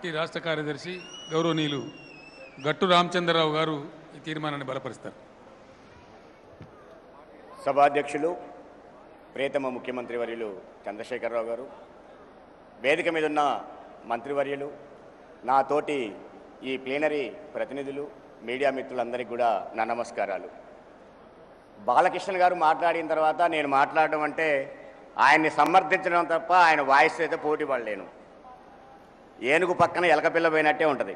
Party రాష్ట్ర కార్యదర్శి గౌరవనీయులు గట్టు రామచంద్రరావు గారు ఈ తీర్మానాన్ని బలపరుస్తారు. సభాధ్యక్షులు ప్రియతమ ముఖ్యమంత్రి వర్యులు చంద్రశేఖరరావు గారు, వేదిక మీద ఉన్న మంత్రివర్యులు, నాతోటి ఈ ప్లీనరీ ప్రతినిధులు, మీడియా మిత్రులందరికీ కూడా నా నమస్కారాలు. బాలకృష్ణ గారు మాట్లాడిన తర్వాత నేను మాట్లాడడం అంటే ఆయన్ని సమర్థించడం తప్ప ఆయన వాయిస్ అయితే పోటీ పడలేను. ఏనుగు పక్కన ఎలకపిల్ల పోయినట్టే ఉంటుంది.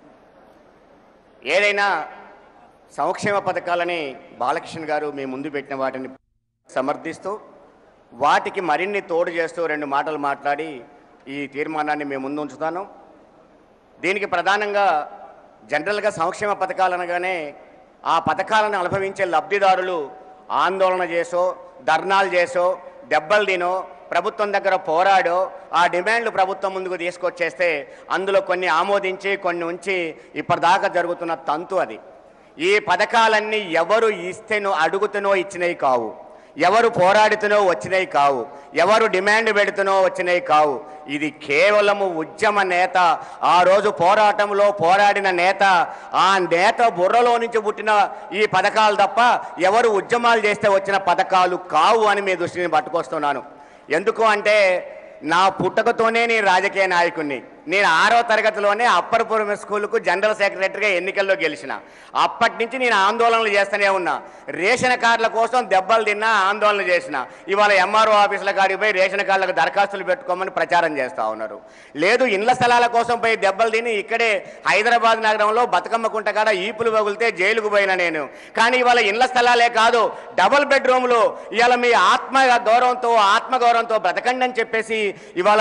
ఏదైనా సంక్షేమ పథకాలని బాలకృష్ణ గారు మీ ముందు పెట్టిన వాటిని సమర్థిస్తూ వాటికి మరిన్ని తోడు చేస్తూ రెండు మాటలు మాట్లాడి ఈ తీర్మానాన్ని మేము ముందు ఉంచుతాను. దీనికి ప్రధానంగా జనరల్గా సంక్షేమ పథకాలు అనగానే ఆ పథకాలను అనుభవించే లబ్ధిదారులు ఆందోళన చేసో, ధర్నాలు చేసో, దెబ్బలు తినో, ప్రభుత్వం దగ్గర పోరాడో ఆ డిమాండ్లు ప్రభుత్వం ముందుకు తీసుకొచ్చేస్తే అందులో కొన్ని ఆమోదించి కొన్ని ఉంచి ఇప్పటిదాకా జరుగుతున్న తంతు అది. ఈ పథకాలన్నీ ఎవరు ఇస్తేనో అడుగుతూనో ఇచ్చినవి కావు, ఎవరు పోరాడుతూనో వచ్చినవి కావు, ఎవరు డిమాండ్ పెడుతూనో వచ్చినవి కావు. ఇది కేవలము ఉద్యమ నేత, ఆ రోజు పోరాటంలో పోరాడిన నేత, ఆ నేత బుర్రలో నుంచి పుట్టిన ఈ పథకాలు తప్ప ఎవరు ఉద్యమాలు చేస్తే వచ్చిన పథకాలు కావు అని మీ దృష్టిని పట్టుకొస్తున్నాను. ఎందుకు అంటే నా పుట్టకతోనే నేను రాజకీయ నాయకుడిని. నేను 6వ తరగతిలోనే అప్పర్పురం స్కూల్కు జనరల్ సెక్రటరీగా ఎన్నికల్లో గెలిచిన. అప్పటి నుంచి నేను ఆందోళనలు చేస్తూనే ఉన్నా. రేషన్ కార్డుల కోసం దెబ్బలు తిన్నా, ఆందోళన చేసిన. ఇవాళ ఎంఆర్ఓ ఆఫీసుల కాడికి పోయి రేషన్ కార్డులకు దరఖాస్తులు పెట్టుకోమని ప్రచారం చేస్తూ ఉన్నారు. లేదు, ఇళ్ల స్థలాల కోసం పోయి దెబ్బలు తిని ఇక్కడే హైదరాబాద్ నగరంలో బతుకమ్మ కుంట కాడ ఈపులు పగులితే జైలుకు పోయినా నేను. కానీ ఇవాళ ఇళ్ల స్థలాలే కాదు, డబుల్ బెడ్రూమ్లు ఇవాళ మీ ఆత్మగౌరవంతో బ్రతకండి అని చెప్పేసి ఇవాళ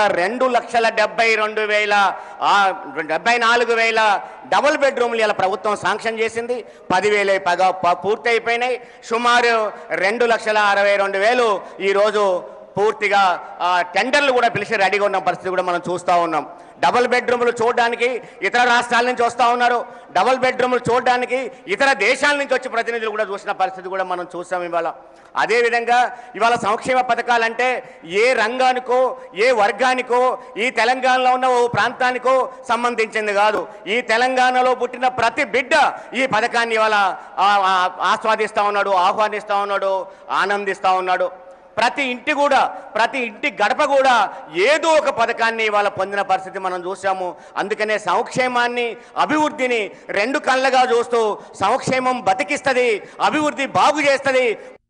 2,72,074 డబుల్ బెడ్రూమ్లు ఇలా ప్రభుత్వం శాంక్షన్ చేసింది. 10,000 పగా పూర్తి అయిపోయినాయి. సుమారు 2,62,000 ఈరోజు పూర్తిగా టెండర్లు కూడా పిలిచి రెడీగా ఉన్న పరిస్థితి కూడా మనం చూస్తూ ఉన్నాం. డబుల్ బెడ్రూమ్లు చూడడానికి ఇతర రాష్ట్రాల నుంచి వస్తూ ఉన్నారు. డబుల్ బెడ్రూమ్లు చూడడానికి ఇతర దేశాల నుంచి వచ్చి ప్రతినిధులు కూడా చూసిన పరిస్థితి కూడా మనం చూస్తాం ఇవాళ. అదేవిధంగా ఇవాళ సంక్షేమ పథకాలంటే ఏ రంగానికో, ఏ వర్గానికో, ఈ తెలంగాణలో ఉన్న ఓ ప్రాంతానికో సంబంధించింది కాదు. ఈ తెలంగాణలో పుట్టిన ప్రతి బిడ్డ ఈ పథకాన్ని ఇవాళ ఆస్వాదిస్తూ ఉన్నాడు, ఆహ్వానిస్తూ ఉన్నాడు, ఆనందిస్తూ ఉన్నాడు. ప్రతి ఇంటి గడప కూడా ఏదో ఒక పథకాన్ని ఇవాళ పొందిన పరిస్థితి మనం చూసాము. అందుకనే సంక్షేమాన్ని, అభివృద్ధిని రెండు కళ్ళగా చూస్తూ సంక్షేమం బతికిస్తుంది, అభివృద్ధి బాగు చేస్తుంది.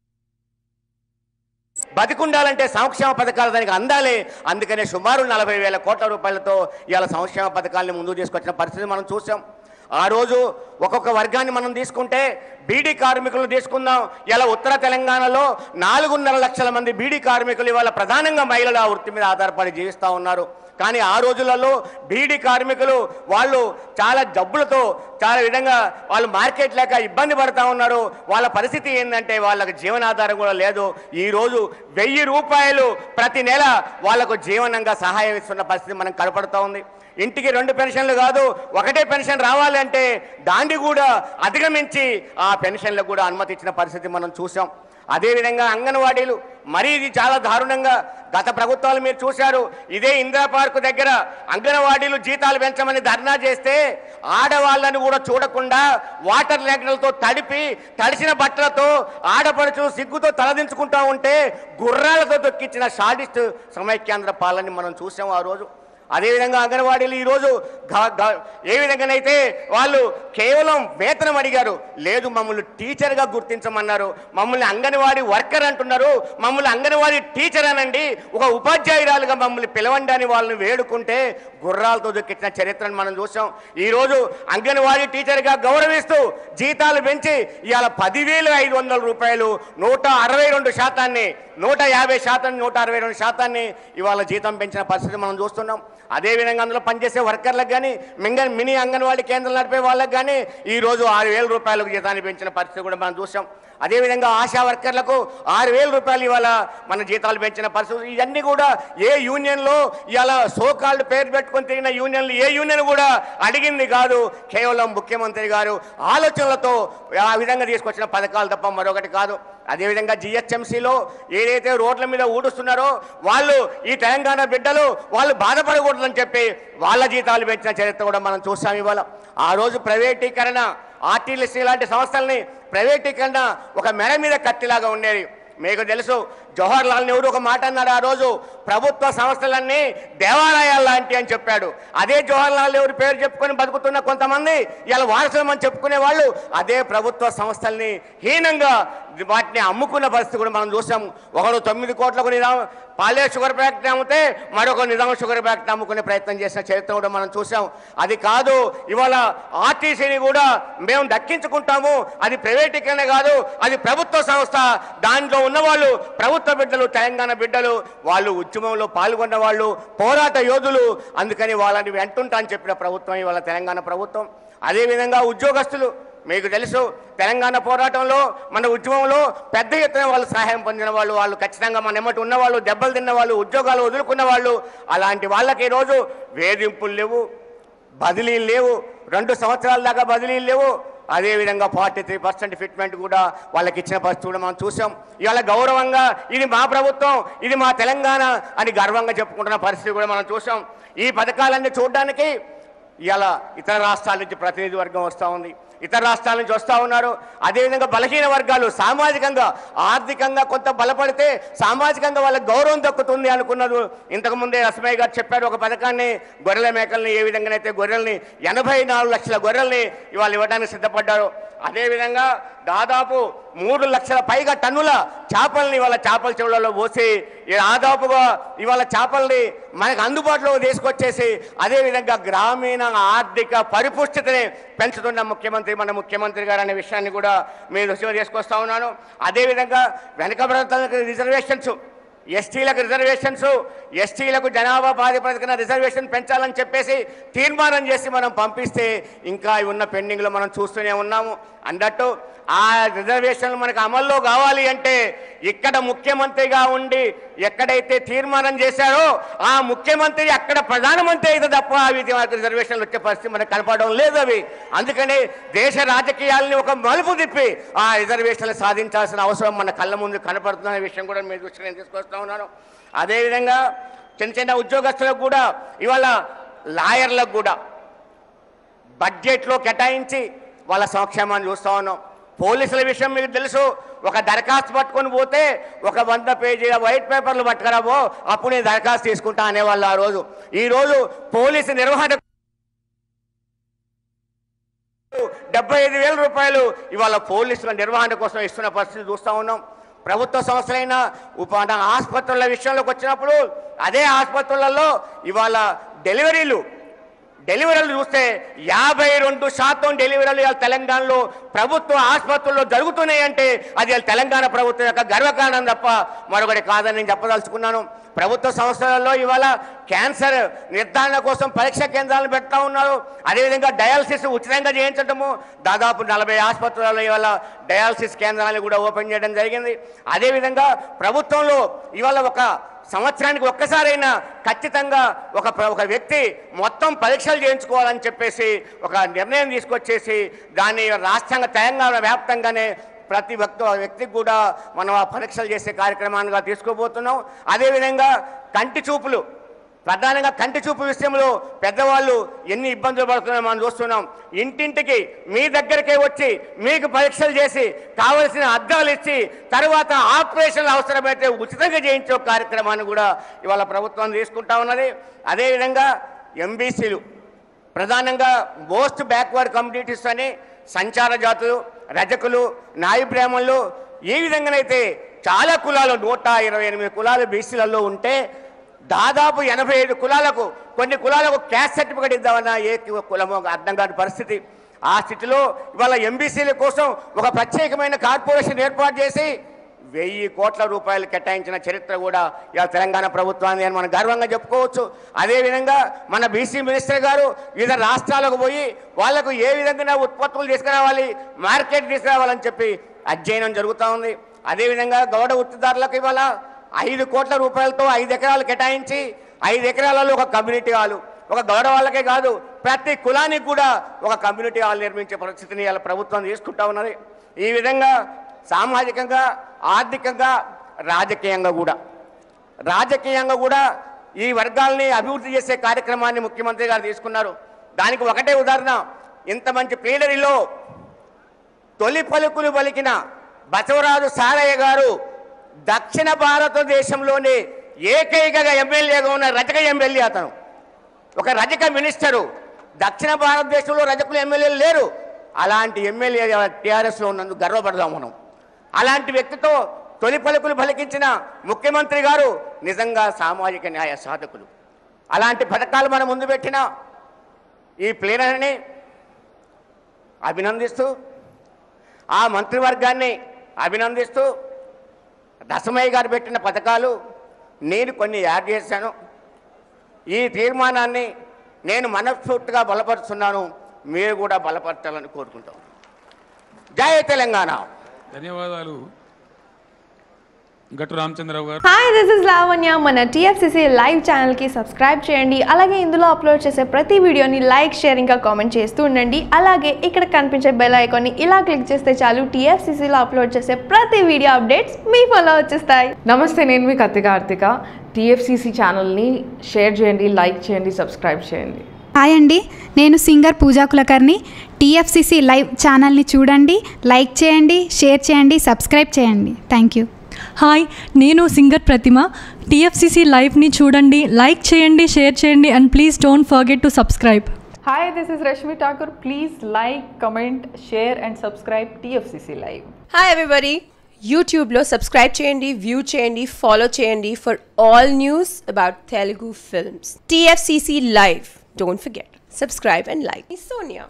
బతికుండాలంటే సంక్షేమ పథకాలు దానికి అందాలి. అందుకనే సుమారు 40,000 కోట్ల రూపాయలతో ఇవాళ సంక్షేమ పథకాలని ముందుకు తీసుకొచ్చిన పరిస్థితి మనం చూసాం. ఆ రోజు ఒక్కొక్క వర్గాన్ని మనం తీసుకుంటే బీడీ కార్మికులను తీసుకుందాం. ఇలా ఉత్తర తెలంగాణలో 4.5 లక్షల మంది బీడీ కార్మికులు ఇవాళ ప్రధానంగా మహిళల వృత్తి మీద ఆధారపడి జీవిస్తూ ఉన్నారు. కానీ ఆ రోజులలో బీడీ కార్మికులు వాళ్ళు చాలా జబ్బులతో చాలా విధంగా వాళ్ళు మార్కెట్ లేక ఇబ్బంది పడుతూ ఉన్నారు. వాళ్ళ పరిస్థితి ఏంటంటే వాళ్ళకు జీవనాధారం కూడా లేదు. ఈరోజు 1,000 రూపాయలు ప్రతి నెల వాళ్లకు జీవనంగా సహాయం ఇస్తున్న పరిస్థితి మనం కనపడుతూ ఉంది. ఇంటికి 2 పెన్షన్లు కాదు, ఒకటే పెన్షన్ రావాలంటే దాన్ని కూడా అధిగమించి ఆ పెన్షన్లకు కూడా అనుమతి ఇచ్చిన పరిస్థితి మనం చూసాం. అదేవిధంగా అంగన్వాడీలు, మరీ ఇది చాలా దారుణంగా గత ప్రభుత్వాలు మీరు చూశారు. ఇదే ఇందిరా పార్కు దగ్గర అంగన్వాడీలు జీతాలు పెంచమని ధర్నా చేస్తే ఆడవాళ్ళని కూడా చూడకుండా వాటర్ ల్యాగ్లతో తడిసిన బట్టలతో ఆడపడుచు సిగ్గుతో తలదించుకుంటూ ఉంటే గుర్రాలతో దొక్కించిన షాడిస్ట్ సమైక్యాంధ్ర పాలనని మనం చూసాం ఆ రోజు. అదేవిధంగా అంగన్వాడీలు ఈరోజు ఏ విధంగానైతే వాళ్ళు కేవలం వేతనం అడిగారు, లేదు మమ్మల్ని టీచర్గా గుర్తించమన్నారు, మమ్మల్ని అంగన్వాడీ వర్కర్ అంటున్నారు, మమ్మల్ని అంగన్వాడీ టీచర్ అనండి, ఒక ఉపాధ్యాయురాలుగా మమ్మల్ని పిలవండి అని వాళ్ళని వేడుకుంటే గుర్రాలతో దొక్కించిన చరిత్రను మనం చూసాం. ఈరోజు అంగన్వాడీ టీచర్గా గౌరవిస్తూ జీతాలు పెంచి ఇవాళ 10,500 రూపాయలు 162%, 162% ఇవాళ జీతం పెంచిన పరిస్థితి మనం చూస్తున్నాం. అదేవిధంగా అందులో పనిచేసే వర్కర్లకు కానీ మినీ అంగన్వాడీ కేంద్రాలు నడిపే వాళ్ళకి కానీ ఈరోజు 6,000 రూపాయలకు జీతాన్ని పెంచిన పరిస్థితి కూడా మనం చూసాం. అదేవిధంగా ఆశా వర్కర్లకు 6,000 రూపాయలు ఇవాళ మన జీతాలు పెంచిన పరిస్థితి. ఇవన్నీ కూడా ఏ యూనియన్లో ఇవాళ సోకాల్డ్ పేరు పెట్టుకొని తిరిగిన యూనియన్లు ఏ యూనియన్ కూడా అడిగింది కాదు. కేవలం ముఖ్యమంత్రి గారు ఆలోచనలతో ఆ విధంగా తీసుకొచ్చిన పథకాలు తప్ప మరొకటి కాదు. అదేవిధంగా జిహెచ్ఎంసీలో ఏదైతే రోడ్ల మీద ఊడుస్తున్నారో వాళ్ళు ఈ తెలంగాణ బిడ్డలు వాళ్ళు బాధపడకూడదని చెప్పి వాళ్ళ జీతాలు పెంచిన చరిత్ర కూడా మనం చూసాం. ఇవాళ ఆ రోజు ప్రైవేటీకరణ, ఆర్టీసీ లాంటి సంస్థల్ని ప్రైవేటీకరణ ఒక మెడ మీద కత్తిలాగా ఉండేది. మీకు తెలుసు జవహర్ లాల్ నెహ్రూ ఒక మాట అన్నాడు ఆ రోజు, ప్రభుత్వ సంస్థలన్నీ దేవాలయాలు లాంటి అని చెప్పాడు. అదే జవహర్ లాల్ నెహ్రూ పేరు చెప్పుకొని బతుకుతున్న కొంతమంది ఇలా వారసులం అని చెప్పుకునే వాళ్ళు అదే ప్రభుత్వ సంస్థల్ని హీనంగా వాటిని అమ్ముకున్న పరిస్థితి కూడా మనం చూసాం. ఒకడు 9 కోట్లకు పాలే షుగర్ ఫ్యాక్టరీ అమ్మితే మరొక నిజాం షుగర్ ఫ్యాక్టరీ అమ్ముకునే ప్రయత్నం చేసిన చరిత్ర కూడా మనం చూసాం. అది కాదు ఇవాళ ఆర్టీసీని కూడా మేము దక్కించుకుంటాము, అది ప్రైవేటీకరణ కాదు, అది ప్రభుత్వ సంస్థ, దాంట్లో ఉన్నవాళ్ళు ప్రభుత్వ బిడ్డలు, తెలంగాణ బిడ్డలు, వాళ్ళు ఉద్యమంలో పాల్గొన్న వాళ్ళు, పోరాట యోధులు, అందుకని వాళ్ళని వెంటుంటా అని చెప్పిన ప్రభుత్వం ఇవాళ తెలంగాణ ప్రభుత్వం. అదేవిధంగా ఉద్యోగస్తులు మీకు తెలుసు తెలంగాణ పోరాటంలో మన ఉద్యమంలో పెద్ద ఎత్తున వాళ్ళు సహాయం పొందిన వాళ్ళు, వాళ్ళు ఖచ్చితంగా మన ఎమ్మటి ఉన్నవాళ్ళు, దెబ్బలు తిన్న వాళ్ళు, ఉద్యోగాలు వదులుకున్న వాళ్ళు, అలాంటి వాళ్ళకి ఈరోజు వేధింపులు లేవు, బదిలీలు లేవు, 2 సంవత్సరాల దాకా బదిలీలు లేవు. అదేవిధంగా 43% ఫిట్మెంట్ కూడా వాళ్ళకి ఇచ్చిన పరిస్థితి కూడా మనం చూసాం. ఇవాళ గౌరవంగా ఇది మా ప్రభుత్వం, ఇది మా తెలంగాణ అని గర్వంగా చెప్పుకుంటున్న పరిస్థితి కూడా మనం చూసాం. ఈ పథకాలన్నీ చూడడానికి ఇవాళ ఇతర రాష్ట్రాల నుంచి ప్రతినిధి వర్గం వస్తూ ఉంది, ఇతర రాష్ట్రాల నుంచి వస్తూ ఉన్నారు. అదేవిధంగా బలహీన వర్గాలు సామాజికంగా ఆర్థికంగా కొంత బలపడితే సామాజికంగా వాళ్ళకి గౌరవం దక్కుతుంది అనుకున్నారు. ఇంతకుముందే రస్మయ్య గారు చెప్పారు ఒక పథకాన్ని, గొర్రెల మేకల్ని ఏ విధంగానైతే గొర్రెల్ని 84 లక్షల గొర్రెల్ని ఇవాళ ఇవ్వడానికి సిద్ధపడ్డారు. అదేవిధంగా దాదాపు 3 లక్షల పైగా టన్నుల చేపల్ని ఇవాళ చేపల చెవులలో పోసి దాదాపుగా ఇవాళ చేపల్ని మనకు అందుబాటులో తీసుకొచ్చేసి అదేవిధంగా గ్రామీణ ఆర్థిక పరిపుష్టిని పెంచుతున్న మన ముఖ్యమంత్రి గారు అనే విషయాన్ని కూడా మీరు దృష్టిలో తీసుకొస్తా ఉన్నాను. అదేవిధంగా వెనకబడిన రిజర్వేషన్స్, ఎస్టీలకు రిజర్వేషన్స్, ఎస్టీలకు జనాభా ప్రాతిపదికన రిజర్వేషన్ పెంచాలని చెప్పేసి తీర్మానం చేసి మనం పంపిస్తే ఇంకా ఉన్న పెండింగ్లో మనం చూస్తూనే ఉన్నాము. అన్నట్టు ఆ రిజర్వేషన్లు మనకు అమల్లో కావాలి అంటే ఇక్కడ ముఖ్యమంత్రిగా ఉండి ఎక్కడైతే తీర్మానం చేశారో ఆ ముఖ్యమంత్రి అక్కడ ప్రధానమంత్రి అయితే తప్ప అవి రిజర్వేషన్లు వచ్చే పరిస్థితి మనకు కనపడడం లేదు. అవి అందుకని దేశ రాజకీయాలని ఒక మలుపు తిప్పి ఆ రిజర్వేషన్లు సాధించాల్సిన అవసరం మన కళ్ళ ముందు కనపడుతున్న విషయం కూడా మీ దృష్టికి నేను తీసుకొస్తా ఉన్నాను. అదేవిధంగా చిన్న ఉద్యోగస్తులకు కూడా ఇవాళ లాయర్లకు కూడా బడ్జెట్లో కేటాయించి వాళ్ళ సంక్షేమాన్ని చూస్తూ ఉన్నాం. పోలీసుల విషయం మీకు తెలుసు, ఒక దరఖాస్తు పట్టుకొని పోతే ఒక 100 పేజీల వైట్ పేపర్లు పట్టుకురాబో అప్పుడు నేను దరఖాస్తు తీసుకుంటా అనేవాళ్ళు ఆ రోజు. ఈరోజు పోలీసు నిర్వహణ 75,000 రూపాయలు ఇవాళ పోలీసుల నిర్వహణ కోసం ఇస్తున్న పరిస్థితి చూస్తూ ఉన్నాం. ప్రభుత్వ సంస్థలైన ఆసుపత్రుల విషయంలోకి వచ్చినప్పుడు అదే ఆసుపత్రులలో ఇవాళ డెలివరీలు చూస్తే 52% డెలివరీలు ఇవాళ తెలంగాణలో ప్రభుత్వ ఆసుపత్రుల్లో జరుగుతున్నాయంటే అది తెలంగాణ ప్రభుత్వం యొక్క గర్వకారణం తప్ప మరొకటి కాదని నేను చెప్పదలుచుకున్నాను. ప్రభుత్వ సంస్థలలో ఇవాళ క్యాన్సర్ నిర్ధారణ కోసం పరీక్ష కేంద్రాలను పెడతా ఉన్నారు. అదేవిధంగా డయాలసిస్ ఉచితంగా చేయించడము, దాదాపు 40 ఆసుపత్రులలో ఇవాళ డయాలసిస్ కేంద్రాలను కూడా ఓపెన్ చేయడం జరిగింది. అదేవిధంగా ప్రభుత్వంలో ఇవాళ ఒక సంవత్సరానికి ఒక్కసారైనా ఖచ్చితంగా ఒక వ్యక్తి మొత్తం పరీక్షలు చేయించుకోవాలని చెప్పేసి ఒక నిర్ణయం తీసుకొచ్చేసి దాన్ని రాష్ట్రంగా తెలంగాణ వ్యాప్తంగానే ప్రతి వ్యక్తికి కూడా మనం ఆ పరీక్షలు చేసే కార్యక్రమాన్ని తీసుకోబోతున్నాం. అదేవిధంగా కంటి చూపులు, ప్రధానంగా కంటి చూపు విషయంలో పెద్దవాళ్ళు ఎన్ని ఇబ్బందులు పడుతున్నాయో మనం చూస్తున్నాం. ఇంటింటికి మీ దగ్గరికే వచ్చి మీకు పరీక్షలు చేసి కావలసిన అద్దాలు ఇచ్చి తర్వాత ఆపరేషన్లు అవసరమైతే ఉచితంగా చేయించే కార్యక్రమాన్ని కూడా ఇవాళ ప్రభుత్వం తీసుకుంటా ఉన్నది. అదేవిధంగా ఎంబీసీలు ప్రధానంగా మోస్ట్ బ్యాక్వర్డ్ కమ్యూనిటీస్ అని సంచార జాతులు, రజకులు, నాయి బ్రాహ్మణులు, ఈ విధంగానైతే చాలా కులాలు 128 కులాలు బీసీలలో ఉంటే దాదాపు 85 కులాలకు కొన్ని కులాలకు క్యాస్ట్ సర్టిఫికేట్ ఇద్దామన్నా ఏ కులమో అర్థం కాని పరిస్థితి. ఆ స్థితిలో ఇవాళ ఎంబీసీల కోసం ఒక ప్రత్యేకమైన కార్పొరేషన్ ఏర్పాటు చేసి 1000 కోట్ల రూపాయలు కేటాయించిన చరిత్ర కూడా ఇలా తెలంగాణ ప్రభుత్వాన్ని అని మనం గర్వంగా చెప్పుకోవచ్చు. అదేవిధంగా మన బీసీ మినిస్టర్ గారు వివిధ రాష్ట్రాలకు పోయి వాళ్లకు ఏ విధంగా ఉత్పత్తులు తీసుకురావాలి, మార్కెట్ తీసుకురావాలని చెప్పి అధ్యయనం జరుగుతూ ఉంది. అదేవిధంగా గౌడ వృత్తిదారులకు ఇవాళ 5 కోట్ల రూపాయలతో 5 ఎకరాలు కేటాయించి 5 ఎకరాలలో ఒక కమ్యూనిటీ హాలు, ఒక గౌడ వాళ్ళకే కాదు ప్రతి కులానికి కూడా ఒక కమ్యూనిటీ హాల్ నిర్మించే పరిస్థితిని ఇలా ప్రభుత్వం తీసుకుంటా ఉన్నది. ఈ విధంగా సామాజికంగా, ఆర్థికంగా, రాజకీయంగా కూడా ఈ వర్గాల్ని అభివృద్ధి చేసే కార్యక్రమాన్ని ముఖ్యమంత్రి గారు తీసుకున్నారు. దానికి ఒకటే ఉదాహరణ, ఇంత మంచి ప్లీనరీలో తొలి పలుకులు పలికిన బసవరాజు సారయ్య గారు దక్షిణ భారతదేశంలోనే ఏకైక ఎమ్మెల్యేగా ఉన్న రజక ఎమ్మెల్యే. అతను ఒక రజక మినిస్టరు. దక్షిణ భారతదేశంలో రజకులు ఎమ్మెల్యేలు లేరు. అలాంటి ఎమ్మెల్యే టీఆర్ఎస్లో ఉన్నందుకు గర్వపడదాం మనం. అలాంటి వ్యక్తితో తొలి పలుకులు పలికించిన ముఖ్యమంత్రి గారు నిజంగా సామాజిక న్యాయ సాధకులు. అలాంటి పథకాలు మనం ముందు పెట్టిన ఈ ప్లీనరీని అభినందిస్తూ, ఆ మంత్రివర్గాన్ని అభినందిస్తూ, దశమయ్య గారు పెట్టిన పథకాలు నేను కొన్ని యాడ్ చేశాను. ఈ తీర్మానాన్ని నేను మనస్ఫూర్తిగా బలపరుస్తున్నాను. మీరు కూడా బలపరచాలని కోరుకుంటాం. జై తెలంగాణ. ధన్యవాదాలు గట్టు రామచంద్రరావు గారు. Hi, this is Lavanya. మన TFCC లైవ్ ఛానల్కి సబ్స్క్రైబ్ చేయండి. అలాగే ఇందులో అప్లోడ్ చేసే ప్రతి వీడియోని లైక్, షేర్ ఇంకా కామెంట్ చేస్తూ ఉండండి. అలాగే ఇక్కడ కనిపించే బెల్ ఐకాన్ని ఇలా క్లిక్ చేస్తే చాలు TFCCలో అప్లోడ్ చేసే ప్రతి వీడియో అప్డేట్స్ మీ ఫోన్లో వచ్చేస్తాయి. నమస్తే, నేను మీ కత్తి కార్తిక. TFCC ఛానల్ని షేర్ చేయండి, లైక్ చేయండి, సబ్స్క్రైబ్ చేయండి. హాయ్ అండి, నేను singer Pooja Kulkarni. TFCC live ఛానల్ని చూడండి, లైక్ చేయండి, షేర్ చేయండి, సబ్స్క్రైబ్ చేయండి. Thank you. హాయ్, నేను సింగర్ ప్రతిమ. TFCC లైవ్ని చూడండి, లైక్ చేయండి, షేర్ చేయండి and please don't forget to subscribe. Hi, this is Rashmi Thakur. Please like, comment, share and subscribe TFCC live. Hi everybody, యూట్యూబ్లో సబ్స్క్రైబ్ చేయండి, వ్యూ చేయండి, ఫాలో చేయండి for all news about Telugu films. TFCC live. Don't forget, subscribe and like. Sonia.